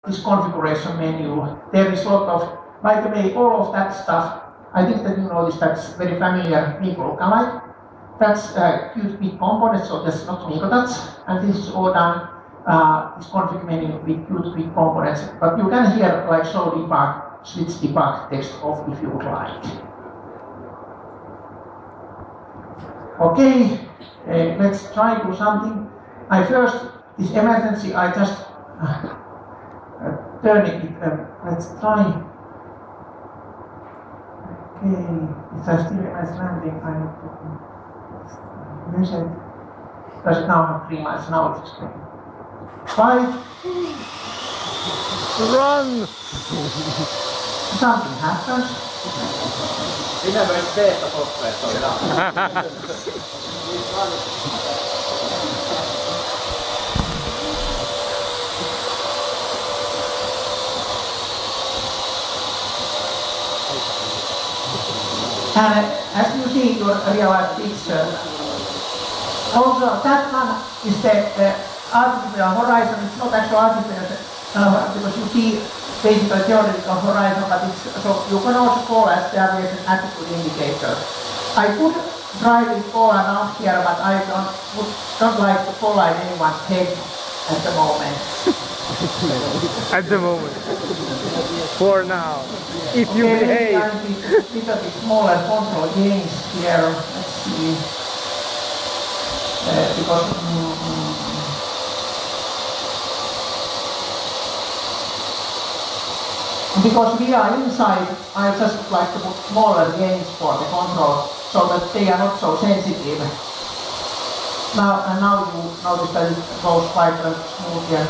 this configuration menu. There is a lot of, by the way, all of that stuff. I think that you know this, that's very familiar MeeGo lookalike. That's cute big components, so that's not MeeGo touch. And this is all done, this config menu with cute big components. But you can here like show debug, switch debug text off if you would like. Okay, let's try to do something. This emergency, I just turn it, let's try. Okay, if I still as landing, I need to measure. Does it now have 3 miles? Now it's going. 5. Run! Something happens. Remember it's beta software, so yeah. And as you see your real-life picture, also that one is the artificial horizon. It's not actually artificial because you see basically theoretical horizon, but it's, so you can also call as the aviation attitude indicator. I could drive it forward out here, but I don't like to collide anyone's head at the moment. At the moment. For now. If you behave. A little bit smaller control gains here. Let's see. Because we are inside, I just like to put smaller gains for the control so that they are not so sensitive. Now you notice that it goes quite smooth here.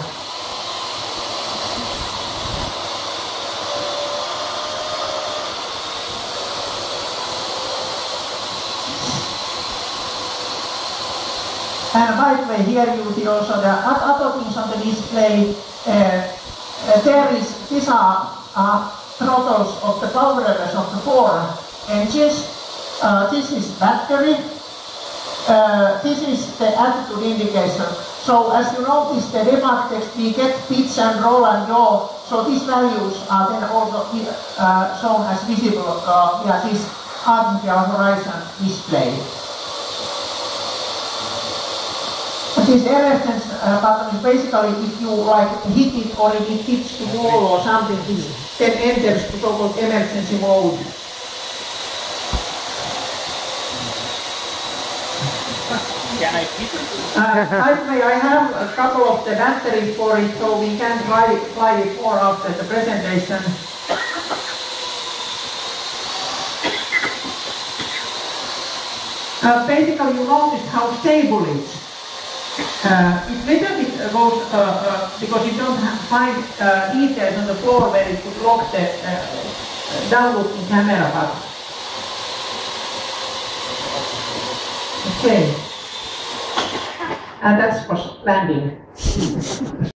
And by the way, here you see also the other things on the display. These are throttles of the power levels of the 4 engines. This is battery. This is the attitude indicator. So as you notice the debug text, we get pitch and roll and yaw. So these values are then also shown as visible via this artificial horizon display. This emergency button is basically if you like hit it or if it hits the wall or something, it then enters the so-called emergency mode. Can I keep it? I have a couple of the batteries for it, so we can fly it more after the presentation. Basically, you notice how stable it is. It little bit goes because you don't find details on the floor where it could lock the down-looking camera button. Okay, and that's for landing.